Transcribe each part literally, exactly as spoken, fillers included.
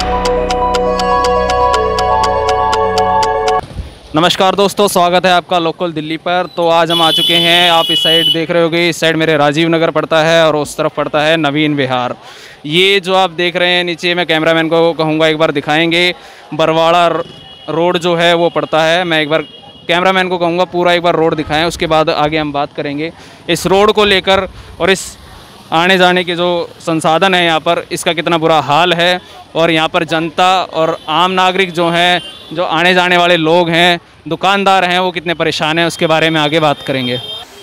नमस्कार दोस्तों, स्वागत है आपका लोकल दिल्ली पर। तो आज हम आ चुके हैं, आप इस साइड देख रहे होगे, इस साइड मेरे राजीव नगर पड़ता है और उस तरफ पड़ता है नवीन विहार। ये जो आप देख रहे हैं नीचे, मैं कैमरामैन को कहूँगा एक बार दिखाएंगे, बरवाड़ा रोड जो है वो पड़ता है। मैं एक बार कैमरामैन को कहूँगा पूरा एक बार रोड दिखाएं, उसके बाद आगे हम बात करेंगे इस रोड को लेकर और इस आने जाने के जो संसाधन है यहाँ पर, इसका कितना बुरा हाल है और यहाँ पर जनता और आम नागरिक जो हैं, जो आने जाने वाले लोग हैं, दुकानदार हैं, वो कितने परेशान हैं, उसके बारे में आगे बात करेंगे।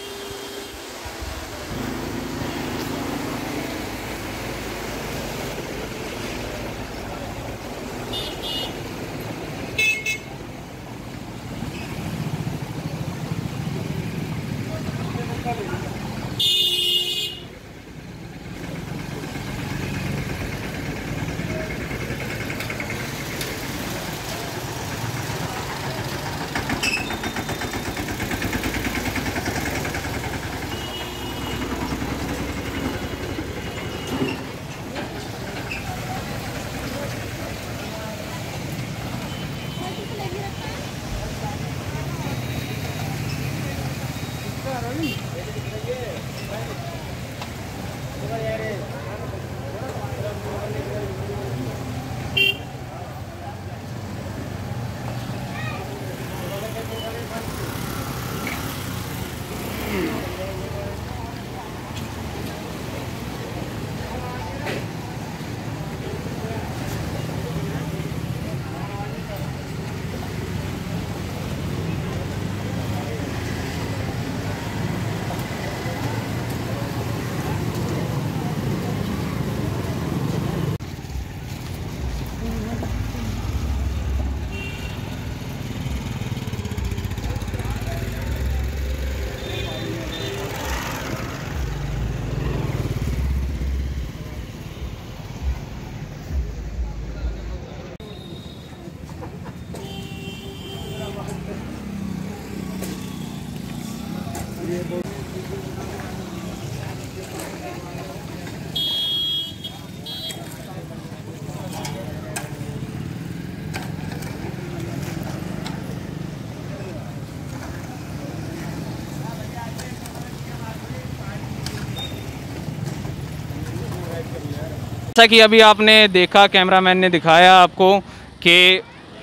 जैसा कि अभी आपने देखा, कैमरामैन ने दिखाया आपको कि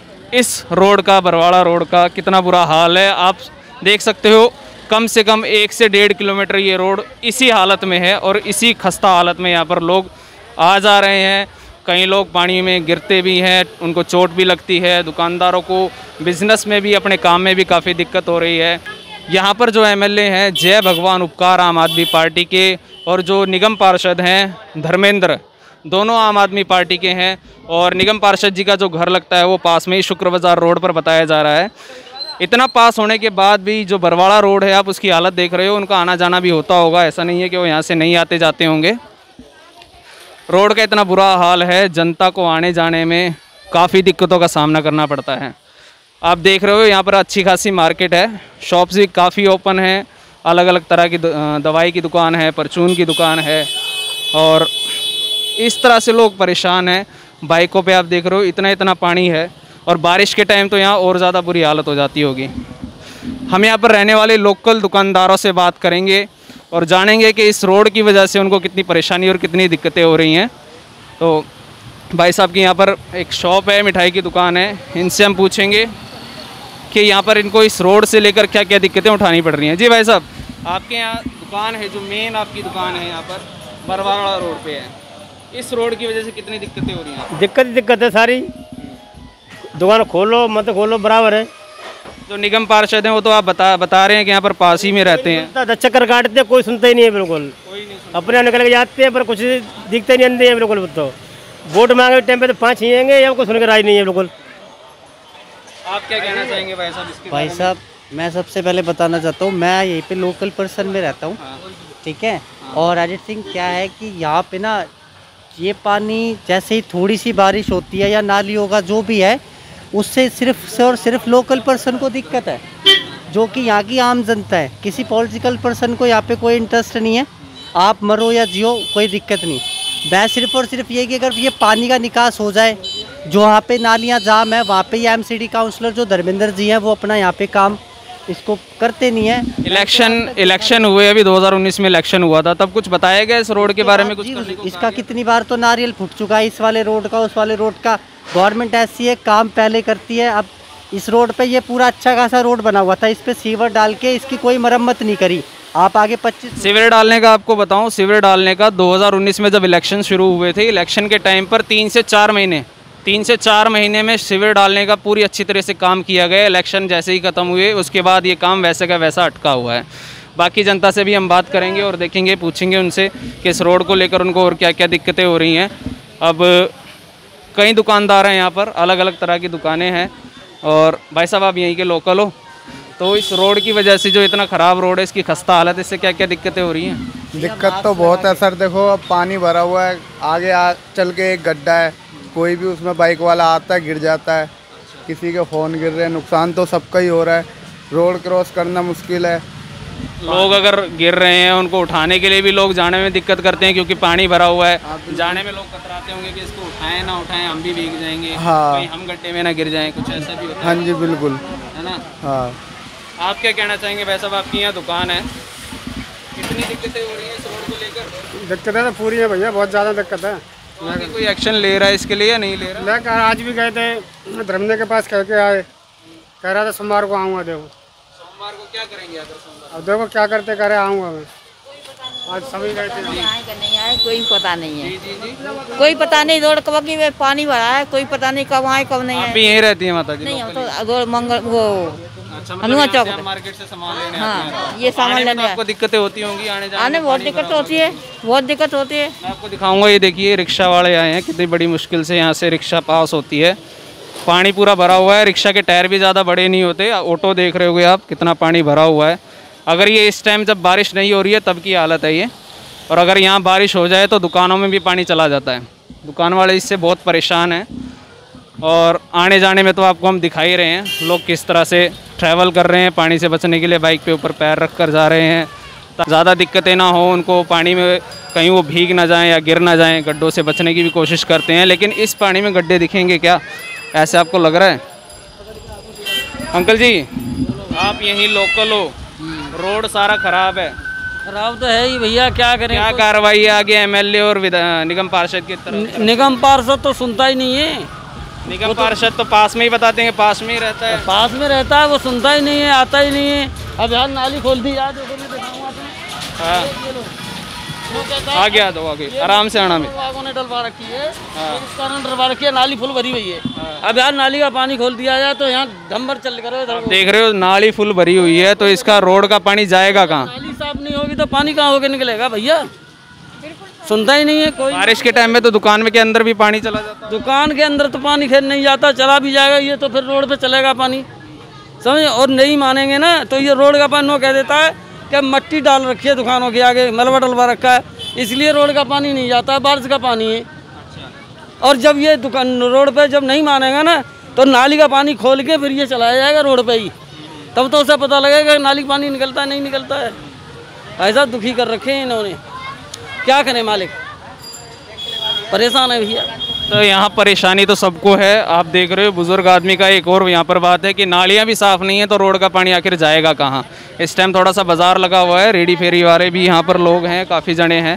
इस रोड का, बरवाड़ा रोड का कितना बुरा हाल है। आप देख सकते हो, कम से कम एक से डेढ़ किलोमीटर ये रोड इसी हालत में है और इसी खस्ता हालत में यहाँ पर लोग आ जा रहे हैं। कई लोग पानी में गिरते भी हैं, उनको चोट भी लगती है। दुकानदारों को बिजनेस में भी, अपने काम में भी काफ़ी दिक्कत हो रही है। यहाँ पर जो एमएलए हैं जय भगवान उपकार आम आदमी पार्टी के, और जो निगम पार्षद हैं धर्मेंद्र, दोनों आम आदमी पार्टी के हैं। और निगम पार्षद जी का जो घर लगता है वो पास में ही शुक्र बाज़ार रोड पर बताया जा रहा है। इतना पास होने के बाद भी जो बरवाड़ा रोड है, आप उसकी हालत देख रहे हो, उनका आना जाना भी होता होगा, ऐसा नहीं है कि वो यहाँ से नहीं आते जाते होंगे। रोड का इतना बुरा हाल है, जनता को आने जाने में काफ़ी दिक्कतों का सामना करना पड़ता है। आप देख रहे हो यहाँ पर अच्छी खासी मार्केट है, शॉप्स भी काफ़ी ओपन हैं, अलग अलग तरह की दवाई की दुकान है, परचून की दुकान है, और इस तरह से लोग परेशान हैं। बाइकों पे आप देख रहे हो इतना इतना पानी है, और बारिश के टाइम तो यहाँ और ज़्यादा बुरी हालत हो जाती होगी। हम यहाँ पर रहने वाले लोकल दुकानदारों से बात करेंगे और जानेंगे कि इस रोड की वजह से उनको कितनी परेशानी और कितनी दिक्कतें हो रही हैं। तो भाई साहब की यहाँ पर एक शॉप है, मिठाई की दुकान है, इनसे हम पूछेंगे कि यहाँ पर इनको इस रोड से लेकर क्या क्या दिक्कतें उठानी पड़ रही हैं। जी भाई साहब, आपके यहाँ दुकान है, जो मेन आपकी दुकान है यहाँ पर बरवाड़ा रोड पे है, इस रोड की वजह से कितनी दिक्कतें हो रही हैं? दिक्कत ही दिक्कत है सारी, दुकान खोलो मत खोलो बराबर है। जो निगम पार्षद हैं वो तो आप बता बता रहे हैं कि यहाँ पर पास ही में रहते हैं, चक्कर काटते हैं, कोई सुनता ही नहीं है बिल्कुल, कोई नहीं अपने निकल के जाते हैं, पर कुछ दिखते नहीं अंदर है बिल्कुल। तो वोट मांगे टाइम पे तो पाँच ही आएंगे, या कोई सुन के राज नहीं है बिल्कुल। आप क्या कहना चाहेंगे भाई साहब इसके भाई साहब, मैं सबसे पहले बताना चाहता हूँ, मैं यहीं पे लोकल पर्सन में रहता हूँ, ठीक है। और अरिजीत सिंह, क्या है कि यहाँ पे ना ये पानी जैसे ही थोड़ी सी बारिश होती है या नाली होगा जो भी है, उससे सिर्फ से और सिर्फ लोकल पर्सन को दिक्कत है, जो कि यहाँ की आम जनता है। किसी पॉलिटिकल पर्सन को यहाँ पे कोई इंटरेस्ट नहीं है, आप मरो या जियो कोई दिक्कत नहीं। मैं सिर्फ और सिर्फ ये कि अगर ये पानी का निकास हो जाए जो वहाँ पे नालियाँ जाम है, वहाँ पे ये एमसीडी काउंसलर जो धर्मेंद्र जी हैं वो अपना यहाँ पे काम इसको करते नहीं है। इलेक्शन इलेक्शन हुए अभी दो हज़ार उन्नीस में इलेक्शन हुआ था, तब कुछ बताया गया इस रोड के बारे में? कुछ करने को इसका कितनी बार तो नारियल फूट चुका है, इस वाले रोड का, उस वाले रोड का। गवर्नमेंट ऐसी है, काम पहले करती है। अब इस रोड पे ये पूरा अच्छा खासा रोड बना हुआ था, इस पे सीवर डाल के इसकी कोई मरम्मत नहीं करी। आप आगे पच्चीस सीवर डालने का आपको बताऊं, सीवर डालने का दो हज़ार उन्नीस में जब इलेक्शन शुरू हुए थे, इलेक्शन के टाइम पर तीन से चार महीने तीन से चार महीने में सीवर डालने का पूरी अच्छी तरह से काम किया गया। इलेक्शन जैसे ही ख़त्म हुए उसके बाद ये काम वैसे का वैसा अटका हुआ है। बाकी जनता से भी हम बात करेंगे और देखेंगे, पूछेंगे उनसे कि इस रोड को लेकर उनको और क्या क्या दिक्कतें हो रही हैं। अब कई दुकानदार हैं यहाँ पर, अलग अलग तरह की दुकानें हैं। और भाई साहब आप यहीं के लोकल हो, तो इस रोड की वजह से जो इतना ख़राब रोड है, इसकी खस्ता हालत, इससे क्या क्या दिक्कतें हो रही हैं? दिक्कत तो बहुत है सर। देखो अब पानी भरा हुआ है, आगे आ चल के एक गड्ढा है, कोई भी उसमें बाइक वाला आता है गिर जाता है, किसी के फ़ोन गिर रहे हैं, नुकसान तो सबका ही हो रहा है। रोड क्रॉस करना मुश्किल है। लोग अगर गिर रहे हैं उनको उठाने के लिए भी लोग जाने में दिक्कत करते हैं, क्योंकि पानी भरा हुआ है। जाने में लोग कतराते होंगे कि इसको उठाएं ना उठाएं, हम भी भीग जाएंगे, हाँ। कहीं हम गड्ढे में ना गिर जाएं, कुछ ऐसा भी होता है। हाँ जी बिल्कुल, है ना? हाँ। आप क्या कहना चाहेंगे भाई साहब, आपकी यहाँ दुकान है, कितनी दिक्कतें हो रही हैं इस रोड को लेकर? दिक्कतें तो पूरी है भैया, बहुत ज़्यादा दिक्कत है। तो अभी कोई एक्शन ले रहा है इसके लिए या नहीं ले रहा? लेकर आज भी गए थे धर्मेंद्र के पास, कह के आए, कह रहा था सोमवार को आऊँगा। देखो सोमवार को क्या करेंगे अगर सोमवार? अब देखो क्या करते करे, आऊँगा मैं। आज सभी गए थे। आए कि नहीं आए कोई पता नहीं है। जी जी जी। कोई पता नहीं, रोड कब की में पानी भरा है, कोई पता नहीं कब आए कब नहीं आप आए। भी यहीं रहती हैं माता जी? नहीं, हम तो रोड मंगल वो अच्छा, हनुमान मतलब चौक यहाँ से पे। आप मार्केट से सामान लेने हाँ, आते हैं? ये सामान आने में लेने तो आपको दिक्कतें होती होंगी आने जाने आने में, बहुत पानी दिक्कत भरा होती है, बहुत दिक्कत होती है। मैं आपको दिखाऊंगा, ये देखिए रिक्शा वाले आए हैं, कितनी बड़ी मुश्किल से यहाँ से रिक्शा पास होती है। पानी पूरा भरा हुआ है, रिक्शा के टायर भी ज़्यादा बड़े नहीं होते। ऑटो देख रहे होगे आप, कितना पानी भरा हुआ है। अगर ये इस टाइम जब बारिश नहीं हो रही है तब की हालत है ये, और अगर यहाँ बारिश हो जाए तो दुकानों में भी पानी चला जाता है। दुकान वाले इससे बहुत परेशान हैं। और आने जाने में तो आपको हम दिखा ही रहे हैं लोग किस तरह से ट्रैवल कर रहे हैं, पानी से बचने के लिए बाइक पे ऊपर पैर रख कर जा रहे हैं, ज़्यादा दिक्कतें ना हो उनको, पानी में कहीं वो भीग ना जाएं या गिर ना जाएं, गड्ढों से बचने की भी कोशिश करते हैं। लेकिन इस पानी में गड्ढे दिखेंगे क्या, ऐसे आपको लग रहा है? अंकल जी आप यहीं लोकल हो, रोड सारा ख़राब है। खराब तो है ही भैया, क्या करें। क्या कार्रवाई है आगे एमएलए और विधान निगम पार्षद की तरफ? निगम पार्षद तो सुनता ही नहीं है। निगम पार्षद तो पास में ही बताते हैं, पास में ही रहता है। पास में रहता है, वो सुनता ही नहीं है, आता ही नहीं है। अब यार नाली खोल दी यार, देखो मैं दिखाऊंगा आपको। हाँ आ गया, दो आ गई, आराम से आना में। लोगों ने डलवा रखी है, इस कारण डलवा रखी है, नाली फुल भरी हुई है। अब यार नाली का पानी खोल दिया जाए तो यहाँ धमभर चल कर देख रहे हो नाली फुल भरी हुई है, तो इसका रोड का पानी जाएगा कहाँ? नाली साफ नहीं होगी तो पानी कहाँ होके निकलेगा भैया, सुनता ही नहीं है कोई। बारिश के टाइम में तो दुकान में के अंदर भी पानी चला जाता है। दुकान के अंदर तो पानी खैर नहीं जाता, चला भी जाएगा ये तो फिर रोड पे चलेगा पानी, समझे। और नहीं मानेंगे ना तो ये रोड का पानी वो कह देता है कि मट्टी डाल रखी है दुकानों के आगे, मलबा डलवा रखा है, इसलिए रोड का पानी नहीं जाता है, बारिश का पानी है। और जब ये दुकान रोड पे जब नहीं मानेगा ना तो नाली का पानी खोल के फिर ये चलाया जाएगा रोड पे ही, तब तो उसे पता लगेगा नाली का पानी निकलता है नहीं निकलता है। ऐसा दुखी कर रखे हैं इन्होंने, क्या करें मालिक, परेशान है भैया। तो यहाँ परेशानी तो सबको है, आप देख रहे हो बुजुर्ग आदमी का एक और यहाँ पर बात है कि नालियाँ भी साफ़ नहीं है तो रोड का पानी आखिर जाएगा कहाँ। इस टाइम थोड़ा सा बाज़ार लगा हुआ है, रेडी फेरी वाले भी यहाँ पर लोग हैं, काफ़ी जने हैं,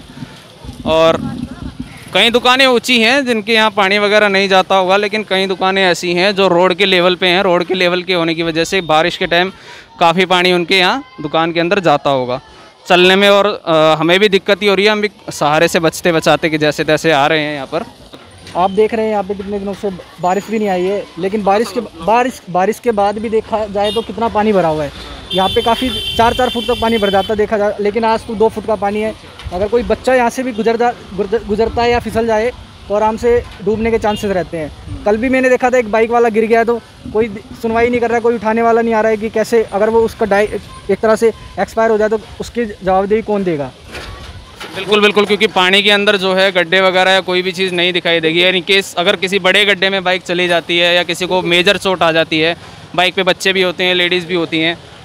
और कई दुकानें ऊंची हैं जिनके यहाँ पानी वगैरह नहीं जाता होगा, लेकिन कई दुकानें ऐसी हैं जो रोड के लेवल पे हैं। रोड के लेवल के होने की वजह से बारिश के टाइम काफ़ी पानी उनके यहाँ दुकान के अंदर जाता होगा, चलने में। और आ, हमें भी दिक्कत ही हो रही है, हम भी सहारे से बचते बचाते कि जैसे तैसे आ रहे हैं यहाँ पर। आप देख रहे हैं यहाँ पे कितने दिनों से बारिश भी नहीं आई है, लेकिन बारिश के बारिश बारिश के बाद भी देखा जाए तो कितना पानी भरा हुआ है। यहाँ पे काफ़ी चार चार फुट तक पानी भर जाता देखा जाए, लेकिन आज तो दो फुट का पानी है। अगर कोई बच्चा यहाँ से भी गुजर जा गुजरता है या फिसल जाए तो आराम से डूबने के चांसेस रहते हैं। कल भी मैंने देखा था एक बाइक वाला गिर गया तो कोई सुनवाई नहीं कर रहा है, कोई उठाने वाला नहीं आ रहा है कि कैसे, अगर वो उसका डाई एक तरह से एक्सपायर हो जाए तो उसकी जवाबदेही कौन देगा। बिल्कुल बिल्कुल, क्योंकि पानी के अंदर जो है गड्ढे वगैरह या कोई भी चीज़ नहीं दिखाई देगी। यानी केस अगर किसी बड़े गड्ढे में बाइक चली जाती है या किसी को मेजर चोट आ जाती है, बाइक पे बच्चे भी होते हैं, लेडीज़ भी होती हैं,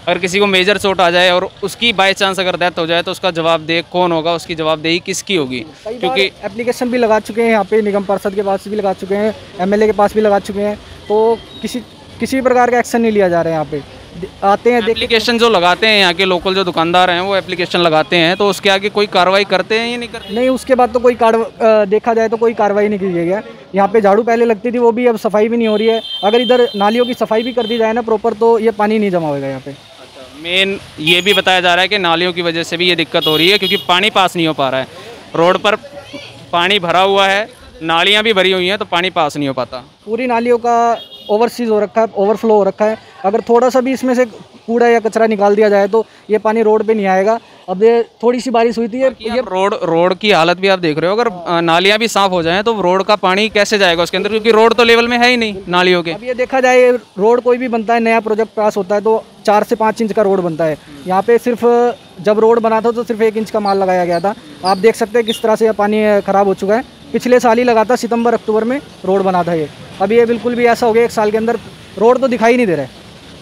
अगर किसी को मेजर चोट आ जाए और उसकी बाई चांस अगर डेथ हो जाए तो उसका जवाबदेह कौन होगा, उसकी जवाबदेही किसकी होगी? क्योंकि एप्लीकेशन भी लगा चुके हैं यहाँ पे, निगम पार्षद के पास भी लगा चुके हैं, एमएलए के पास भी लगा चुके हैं, तो किसी किसी प्रकार का एक्शन नहीं लिया जा रहा है। यहाँ पे आते हैं, एप्लीकेशन जो लगाते हैं यहाँ के लोकल जो दुकानदार हैं वो एप्लीकेशन लगाते हैं, तो उसके आगे कोई कार्रवाई करते हैं या नहीं करते? नहीं, उसके बाद तो कोई कार्रवाई देखा जाए तो कोई कार्रवाई नहीं की गई है। यहाँ पे झाड़ू पहले लगती थी, वो भी अब सफाई भी नहीं हो रही है। अगर इधर नालियों की सफाई भी कर दी जाए ना प्रॉपर, तो ये पानी नहीं जमा होगा यहाँ पे। मेन ये भी बताया जा रहा है कि नालियों की वजह से भी ये दिक्कत हो रही है, क्योंकि पानी पास नहीं हो पा रहा है। रोड पर पानी भरा हुआ है, नालियाँ भी भरी हुई हैं, तो पानी पास नहीं हो पाता। पूरी नालियों का ओवरसीज हो रखा है, ओवरफ्लो हो रखा है। अगर थोड़ा सा भी इसमें से कूड़ा या कचरा निकाल दिया जाए तो ये पानी रोड पे नहीं आएगा। अब ये थोड़ी सी बारिश हुई थी, ये ये रोड रोड की हालत भी आप देख रहे हो। अगर नालियाँ भी साफ हो जाएं तो रोड का पानी कैसे जाएगा उसके अंदर, क्योंकि रोड तो लेवल में है ही नहीं नालियों के। अब ये देखा जाए, रोड कोई भी बनता है, नया प्रोजेक्ट पास होता है तो चार से पाँच इंच का रोड बनता है। यहाँ पे सिर्फ जब रोड बना था तो सिर्फ एक इंच का माल लगाया गया था। आप देख सकते हैं किस तरह से यह पानी खराब हो चुका है। पिछले साल ही लगा था, सितंबर अक्टूबर में रोड बना था ये। अभी ये बिल्कुल भी ऐसा हो गया, एक साल के अंदर रोड तो दिखाई नहीं दे रहा है।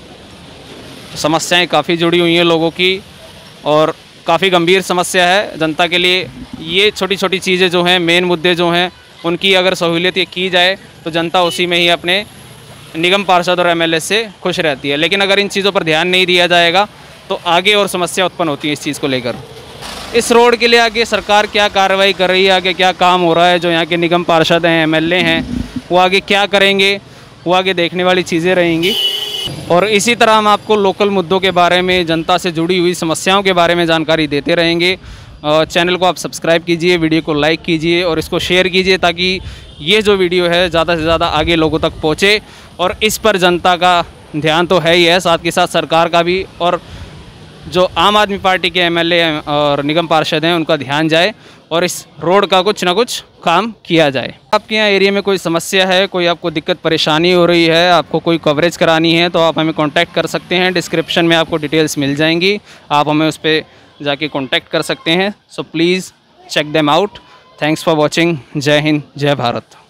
समस्याएं काफ़ी जुड़ी हुई हैं लोगों की और काफ़ी गंभीर समस्या है जनता के लिए। ये छोटी छोटी चीज़ें जो हैं, मेन मुद्दे जो हैं, उनकी अगर सहूलियत ये की जाए तो जनता उसी में ही अपने निगम पार्षद और एमएलए से खुश रहती है। लेकिन अगर इन चीज़ों पर ध्यान नहीं दिया जाएगा तो आगे और समस्या उत्पन्न होती है इस चीज़ को लेकर। इस रोड के लिए आगे सरकार क्या कार्रवाई कर रही है, आगे क्या काम हो रहा है, जो यहाँ के निगम पार्षद हैं, एमएलए हैं, वो आगे क्या करेंगे, वो आगे देखने वाली चीज़ें रहेंगी। और इसी तरह हम आपको लोकल मुद्दों के बारे में, जनता से जुड़ी हुई समस्याओं के बारे में जानकारी देते रहेंगे। चैनल को आप सब्सक्राइब कीजिए, वीडियो को लाइक कीजिए और इसको शेयर कीजिए, ताकि ये जो वीडियो है ज़्यादा से ज़्यादा आगे लोगों तक पहुँचे। और इस पर जनता का ध्यान तो है ही है, साथ के साथ सरकार का भी, और जो आम आदमी पार्टी के एमएलए और निगम पार्षद हैं उनका ध्यान जाए और इस रोड का कुछ ना कुछ काम किया जाए। आपके यहाँ एरिया में कोई समस्या है, कोई आपको दिक्कत परेशानी हो रही है, आपको कोई कवरेज करानी है, तो आप हमें कांटेक्ट कर सकते हैं। डिस्क्रिप्शन में आपको डिटेल्स मिल जाएंगी, आप हमें उस पर जाके कांटेक्ट कर सकते हैं। So please check them out. Thanks for watching. जय हिंद, जय भारत।